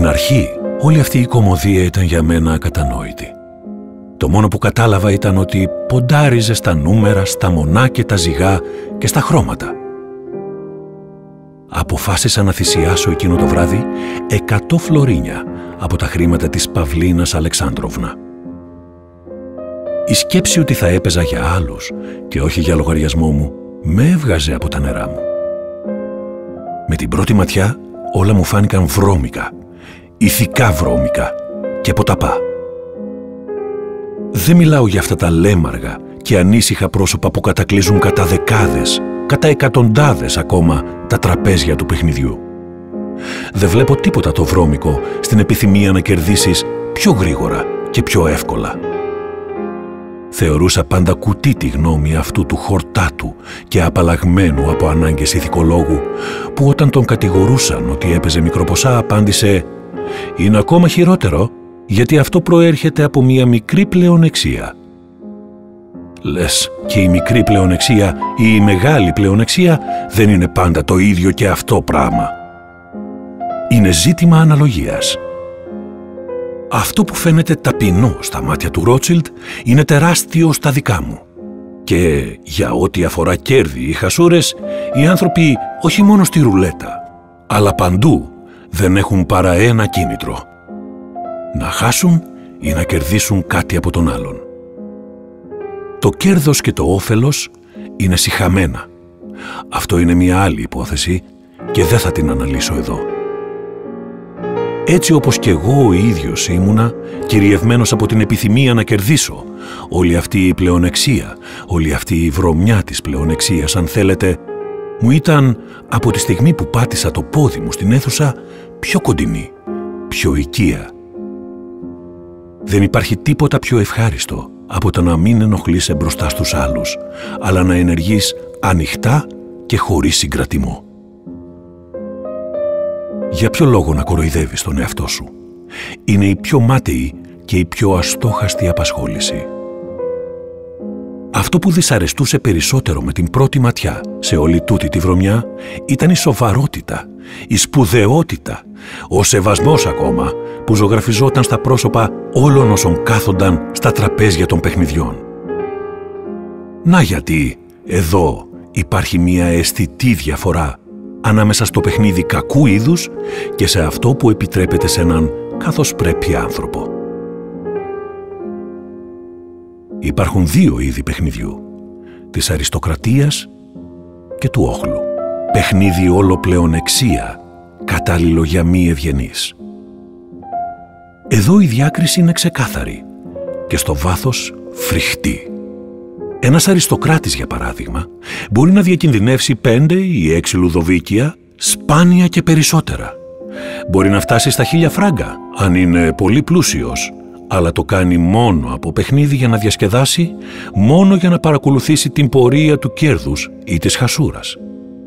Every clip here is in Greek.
Στην αρχή, όλη αυτή η κωμωδία ήταν για μένα ακατανόητη. Το μόνο που κατάλαβα ήταν ότι ποντάριζε στα νούμερα, στα μονά και τα ζυγά και στα χρώματα. Αποφάσισα να θυσιάσω εκείνο το βράδυ 100 φλωρίνια από τα χρήματα της Παυλίνας Αλεξάνδροβνα. Η σκέψη ότι θα έπαιζα για άλλους και όχι για λογαριασμό μου με έβγαζε από τα νερά μου. Με την πρώτη ματιά όλα μου φάνηκαν βρώμικα, ηθικά βρώμικα και ποταπά. Δεν μιλάω για αυτά τα λέμαργα και ανήσυχα πρόσωπα που κατακλείζουν κατά δεκάδες, κατά εκατοντάδες ακόμα τα τραπέζια του παιχνιδιού. Δεν βλέπω τίποτα το βρώμικο στην επιθυμία να κερδίσεις πιο γρήγορα και πιο εύκολα. Θεωρούσα πάντα κουτί τη γνώμη αυτού του χορτάτου και απαλλαγμένου από ανάγκες ηθικολόγου, που όταν τον κατηγορούσαν ότι έπαιζε μικροποσά απάντησε «Είναι ακόμα χειρότερο, γιατί αυτό προέρχεται από μια μικρή πλεονεξία». Λες και η μικρή πλεονεξία ή η μεγάλη πλεονεξία δεν είναι πάντα το ίδιο και αυτό πράγμα. Είναι ζήτημα αναλογίας. Αυτό που φαίνεται ταπεινό στα μάτια του Ρότσιλντ είναι τεράστιο στα δικά μου. Και για ό,τι αφορά κέρδη ή χασούρες, οι άνθρωποι όχι μόνο στη ρουλέτα, αλλά παντού δεν έχουν παρά ένα κίνητρο. Να χάσουν ή να κερδίσουν κάτι από τον άλλον. Το κέρδος και το όφελος είναι σιχαμένα. Αυτό είναι μια άλλη υπόθεση και δεν θα την αναλύσω εδώ. Έτσι όπως και εγώ ο ίδιος ήμουνα, κυριευμένος από την επιθυμία να κερδίσω, όλη αυτή η πλεονεξία, όλη αυτή η βρωμιά της πλεονεξίας, αν θέλετε, μου ήταν από τη στιγμή που πάτησα το πόδι μου στην αίθουσα πιο κοντινή, πιο οικία. Δεν υπάρχει τίποτα πιο ευχάριστο από το να μην ενοχλείσαι μπροστά στους άλλους, αλλά να ενεργείς ανοιχτά και χωρίς συγκρατημό. Για ποιο λόγο να κοροϊδεύεις τον εαυτό σου? Είναι η πιο μάταιη και η πιο αστόχαστη απασχόληση. Αυτό που δυσαρεστούσε περισσότερο με την πρώτη ματιά σε όλη τούτη τη βρωμιά ήταν η σοβαρότητα, η σπουδαιότητα, ο σεβασμός ακόμα που ζωγραφιζόταν στα πρόσωπα όλων όσων κάθονταν στα τραπέζια των παιχνιδιών. Να γιατί εδώ υπάρχει μια αισθητή διαφορά ανάμεσα στο παιχνίδι κακού είδους και σε αυτό που επιτρέπεται σε έναν καθώς πρέπει άνθρωπο. Υπάρχουν δύο είδη παιχνιδιού, της αριστοκρατίας και του όχλου. Παιχνίδι όλο πλεονεξία, κατάλληλο για μη ευγενείς. Εδώ η διάκριση είναι ξεκάθαρη και στο βάθος φρικτή. Ένας αριστοκράτης, για παράδειγμα, μπορεί να διακινδυνεύσει 5 ή 6 λουδοβίκια, σπάνια και περισσότερα. Μπορεί να φτάσει στα 1000 φράγκα, αν είναι πολύ πλούσιος, αλλά το κάνει μόνο από παιχνίδι για να διασκεδάσει, μόνο για να παρακολουθήσει την πορεία του κέρδους ή της χασούρας.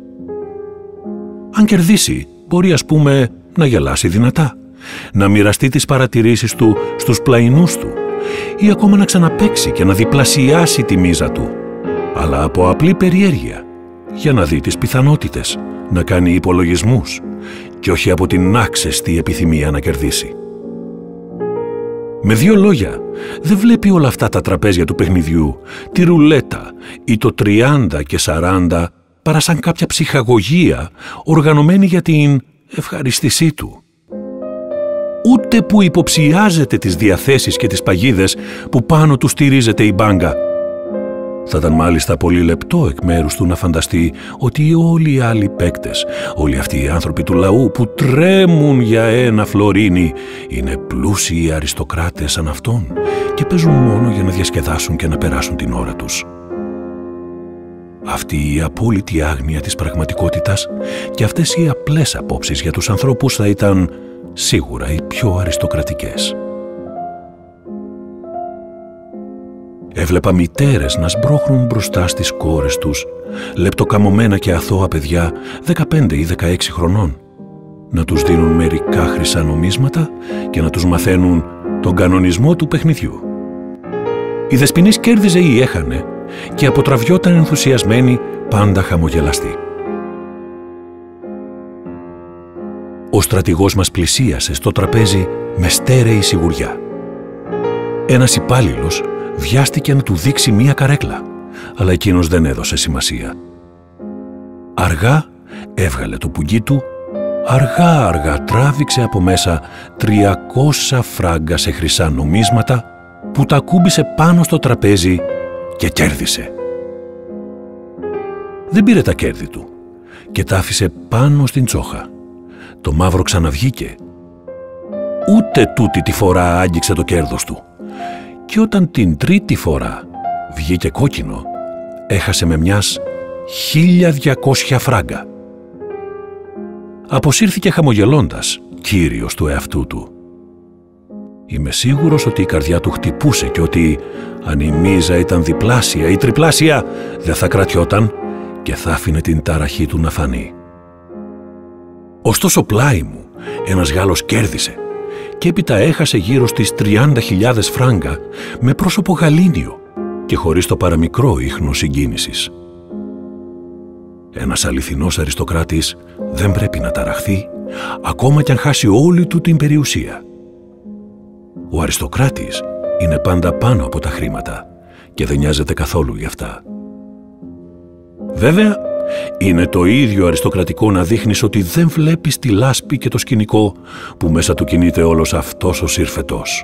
Αν κερδίσει, μπορεί ας πούμε να γελάσει δυνατά, να μοιραστεί τις παρατηρήσεις του στους πλαϊνούς του ή ακόμα να ξαναπαίξει και να διπλασιάσει τη μίζα του, αλλά από απλή περιέργεια, για να δει τις πιθανότητες, να κάνει υπολογισμούς και όχι από την άξεστη επιθυμία να κερδίσει. Με δύο λόγια, δεν βλέπει όλα αυτά τα τραπέζια του παιχνιδιού, τη ρουλέτα ή το 30 και 40 παρά σαν κάποια ψυχαγωγία οργανωμένη για την ευχαριστησή του. Ούτε που υποψιάζεται τις διαθέσεις και τις παγίδες που πάνω του στηρίζεται η μπάγκα. Θα ήταν μάλιστα πολύ λεπτό εκ μέρους του να φανταστεί ότι όλοι οι άλλοι παίκτες, όλοι αυτοί οι άνθρωποι του λαού που τρέμουν για ένα φλωρίνι, είναι πλούσιοι αριστοκράτες σαν αυτόν και παίζουν μόνο για να διασκεδάσουν και να περάσουν την ώρα τους. Αυτή η απόλυτη άγνοια της πραγματικότητας και αυτές οι απλές απόψεις για τους ανθρώπους θα ήταν σίγουρα οι πιο αριστοκρατικές. Έβλεπα μητέρες να σμπρώχνουν μπροστά στις κόρες τους, λεπτοκαμωμένα και αθώα παιδιά 15 ή 16 χρονών, να τους δίνουν μερικά χρυσά νομίσματα και να τους μαθαίνουν τον κανονισμό του παιχνιδιού. Η δεσποινής κέρδιζε ή έχανε και αποτραβιόταν ενθουσιασμένη, πάντα χαμογελαστή. Ο στρατηγός μας πλησίασε στο τραπέζι με στέρεη σιγουριά. Ένας υπάλληλος βιάστηκε να του δείξει μία καρέκλα, αλλά εκείνος δεν έδωσε σημασία. Αργά έβγαλε το πουγγί του, αργά τράβηξε από μέσα 300 φράγκα σε χρυσά νομίσματα που τα κούμπησε πάνω στο τραπέζι και κέρδισε. Δεν πήρε τα κέρδη του και τα άφησε πάνω στην τσόχα. Το μαύρο ξαναβγήκε. Ούτε τούτη τη φορά άγγιξε το κέρδος του. Και όταν την τρίτη φορά βγήκε κόκκινο, έχασε με μιας 1.200 φράγκα. Αποσύρθηκε χαμογελώντας, κύριος του εαυτού του. Είμαι σίγουρος ότι η καρδιά του χτυπούσε και ότι αν η μίζα ήταν διπλάσια ή τριπλάσια, δεν θα κρατιόταν και θα άφηνε την ταραχή του να φανεί. Ωστόσο πλάι μου ένας Γάλλος κέρδισε και έπειτα έχασε γύρω στις 30.000 φράγκα με πρόσωπο γαλήνιο και χωρίς το παραμικρό ίχνο συγκίνησης. Ένας αληθινός αριστοκράτης δεν πρέπει να ταραχθεί ακόμα κι αν χάσει όλη του την περιουσία. Ο αριστοκράτης είναι πάντα πάνω από τα χρήματα και δεν νοιάζεται καθόλου γι' αυτά. Βέβαια, είναι το ίδιο αριστοκρατικό να δείχνεις ότι δεν βλέπεις τη λάσπη και το σκηνικό που μέσα του κινείται όλος αυτός ο συρφετός.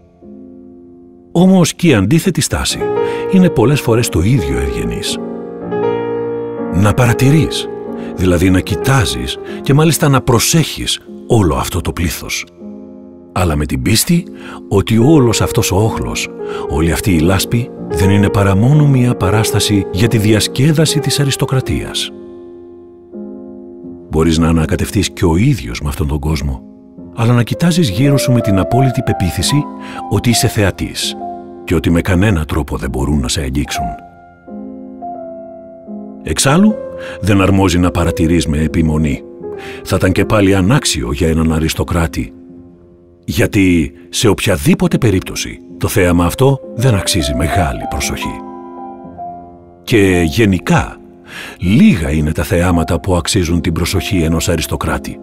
Όμως και η αντίθετη στάση είναι πολλές φορές το ίδιο ευγενής. Να παρατηρείς, δηλαδή να κοιτάζεις και μάλιστα να προσέχεις όλο αυτό το πλήθος. Αλλά με την πίστη ότι όλος αυτός ο όχλος, όλη αυτή η λάσπη δεν είναι παρά μόνο μία παράσταση για τη διασκέδαση της αριστοκρατίας. Μπορείς να ανακατευτείς και ο ίδιος με αυτόν τον κόσμο, αλλά να κοιτάζεις γύρω σου με την απόλυτη πεποίθηση ότι είσαι θεατής και ότι με κανένα τρόπο δεν μπορούν να σε αγγίξουν. Εξάλλου, δεν αρμόζει να παρατηρείς με επιμονή. Θα ήταν και πάλι ανάξιο για έναν αριστοκράτη, γιατί σε οποιαδήποτε περίπτωση το θέαμα αυτό δεν αξίζει μεγάλη προσοχή. Και γενικά, λίγα είναι τα θεάματα που αξίζουν την προσοχή ενός αριστοκράτη.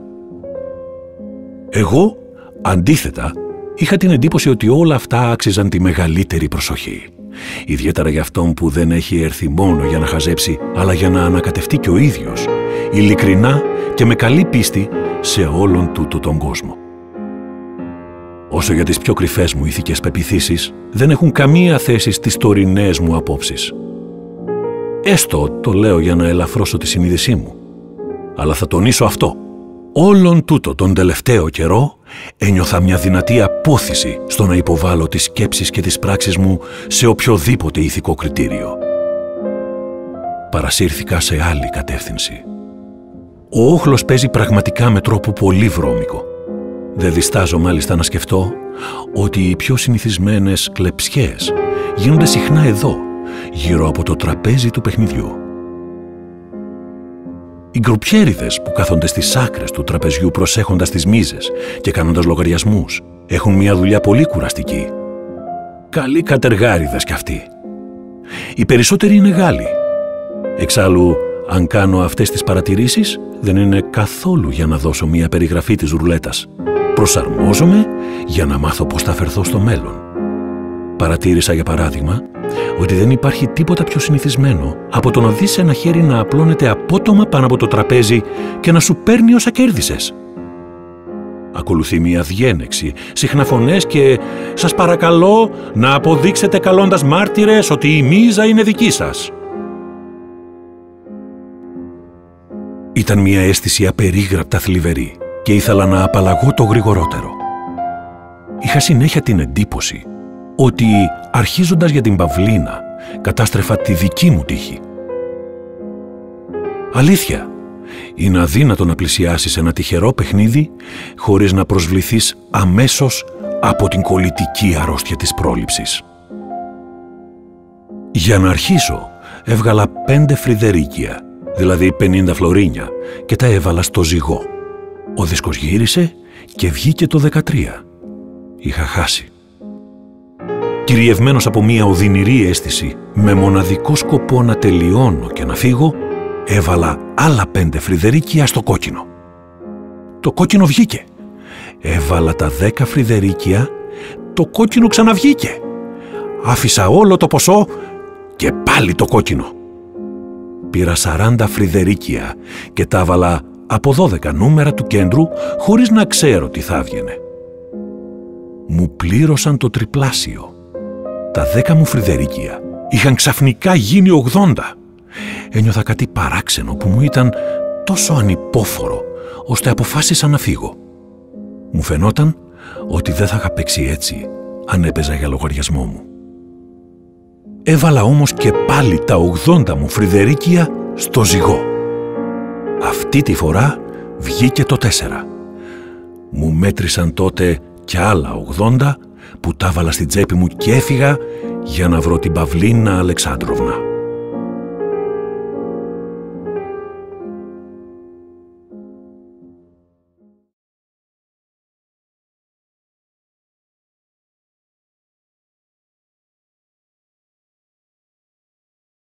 Εγώ, αντίθετα, είχα την εντύπωση ότι όλα αυτά άξιζαν τη μεγαλύτερη προσοχή. Ιδιαίτερα για αυτόν που δεν έχει έρθει μόνο για να χαζέψει, αλλά για να ανακατευτεί και ο ίδιος, ειλικρινά και με καλή πίστη σε όλον τούτο τον κόσμο. Όσο για τις πιο κρυφές μου ηθικές πεποιθήσεις, δεν έχουν καμία θέση στις τωρινές μου απόψεις. Έστω το λέω για να ελαφρώσω τη συνείδησή μου. Αλλά θα τονίσω αυτό. Όλον τούτο τον τελευταίο καιρό ένιωθα μια δυνατή απόθυση στο να υποβάλω τις σκέψεις και τις πράξεις μου σε οποιοδήποτε ηθικό κριτήριο. Παρασύρθηκα σε άλλη κατεύθυνση. Ο όχλος παίζει πραγματικά με τρόπο πολύ βρώμικο. Δεν διστάζω μάλιστα να σκεφτώ ότι οι πιο συνηθισμένες κλεψιές γίνονται συχνά εδώ, γύρω από το τραπέζι του παιχνιδιού. Οι γκρουπιέριδες που κάθονται στις άκρες του τραπεζιού προσέχοντας τις μίζες και κάνοντας λογαριασμούς έχουν μια δουλειά πολύ κουραστική. Καλοί κατεργάριδες κι αυτοί. Οι περισσότεροι είναι Γάλλοι. Εξάλλου, αν κάνω αυτές τις παρατηρήσεις, δεν είναι καθόλου για να δώσω μια περιγραφή της ρουλέτας. Προσαρμόζομαι για να μάθω πώς θα φερθώ στο μέλλον. Παρατήρησα, για παράδειγμα, ότι δεν υπάρχει τίποτα πιο συνηθισμένο από το να δεις ένα χέρι να απλώνεται απότομα πάνω από το τραπέζι και να σου παίρνει όσα κέρδισες. Ακολουθεί μια διένεξη, συχνά φωνές και «Σας παρακαλώ να αποδείξετε καλώντας μάρτυρες ότι η μίζα είναι δική σας». Ήταν μια αίσθηση απερίγραπτα θλιβερή και ήθελα να απαλλαγώ το γρηγορότερο. Είχα συνέχεια την εντύπωση ότι αρχίζοντας για την παυλίνα κατάστρεφα τη δική μου τύχη. Αλήθεια, είναι αδύνατο να πλησιάσεις ένα τυχερό παιχνίδι χωρίς να προσβληθείς αμέσως από την κολλητική αρρώστια της πρόληψης. Για να αρχίσω, έβγαλα 5 φρυδερίκια, δηλαδή 50 φλωρίνια, και τα έβαλα στο ζυγό. Ο δίσκος γύρισε και βγήκε το 13. Είχα χάσει. Κυριευμένος από μια οδυνηρή αίσθηση, με μοναδικό σκοπό να τελειώνω και να φύγω, έβαλα άλλα 5 φρυδερίκια στο κόκκινο. Το κόκκινο βγήκε. Έβαλα τα 10 φρυδερίκια, το κόκκινο ξαναβγήκε. Άφησα όλο το ποσό και πάλι το κόκκινο. Πήρα 40 φρυδερίκια και τα έβαλα από 12 νούμερα του κέντρου χωρίς να ξέρω τι θα έβγαινε. Μου πλήρωσαν το τριπλάσιο. Τα 10 μου φρυδερίκια είχαν ξαφνικά γίνει 80. Ένιωθα κάτι παράξενο που μου ήταν τόσο ανυπόφορο, ώστε αποφάσισα να φύγω. Μου φαινόταν ότι δεν θα είχα παίξει έτσι αν έπαιζα για λογαριασμό μου. Έβαλα όμως και πάλι τα 80 μου φρυδερίκια στο ζυγό. Αυτή τη φορά βγήκε το 4. Μου μέτρησαν τότε κι άλλα 80 που τα έβαλα στην τσέπη μου και έφυγα για να βρω την Παυλίνα Αλεξάνδροβνα.